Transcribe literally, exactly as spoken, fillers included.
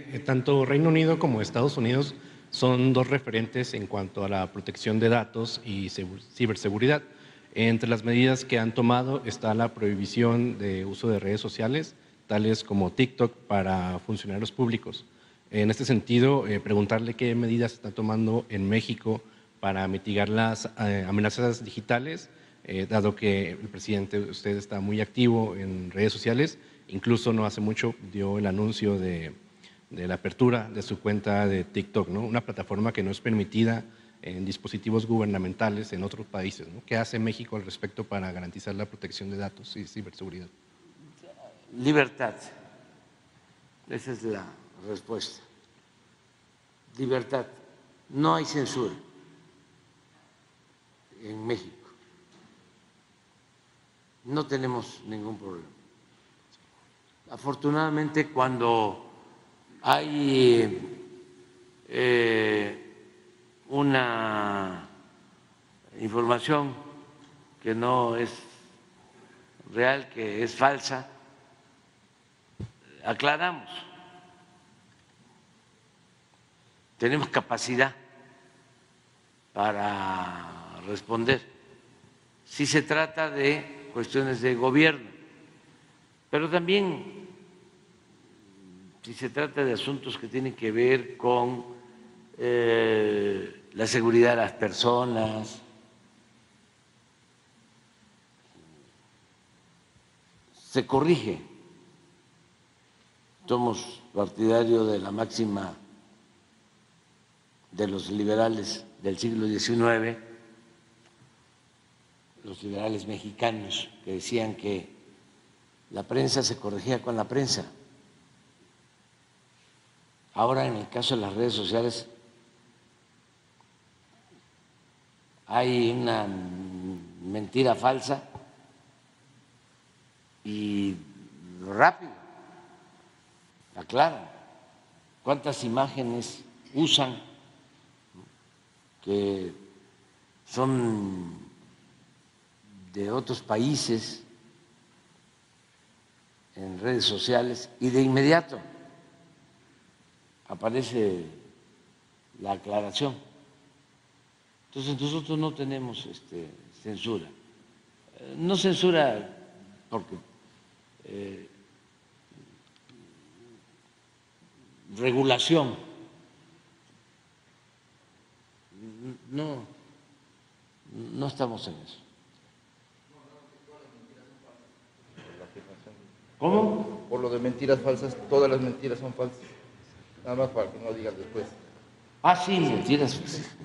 eh, tanto Reino Unido como Estados Unidos son dos referentes en cuanto a la protección de datos y ciberseguridad. Entre las medidas que han tomado está la prohibición de uso de redes sociales, tales como TikTok, para funcionarios públicos. En este sentido, eh, preguntarle qué medidas está tomando en México para mitigar las eh, amenazas digitales, eh, dado que el presidente, usted está muy activo en redes sociales, incluso no hace mucho dio el anuncio de, de la apertura de su cuenta de TikTok, ¿no? Una plataforma que no es permitida en dispositivos gubernamentales en otros países, ¿no? ¿Qué hace México al respecto para garantizar la protección de datos y ciberseguridad? Libertad, esa es la respuesta. Libertad, no hay censura en México, no tenemos ningún problema. Afortunadamente, cuando hay eh, una información que no es real, que es falsa, aclaramos. Tenemos capacidad para responder si se trata de cuestiones de gobierno, pero también si se trata de asuntos que tienen que ver con eh, la seguridad de las personas, se corrige. Somos partidarios de la máxima de los liberales del siglo diecinueve, los liberales mexicanos, que decían que la prensa se corregía con la prensa. Ahora, en el caso de las redes sociales, hay una mentira falsa y rápido aclaran cuántas imágenes usan que son de otros países en redes sociales y de inmediato aparece la aclaración. Entonces nosotros no tenemos este, censura. No censura porque eh, regulación. No, no estamos en eso. ¿Cómo? Por lo de mentiras falsas, todas las mentiras son falsas. Nada más para que no digas después. Ah, sí, mentiras.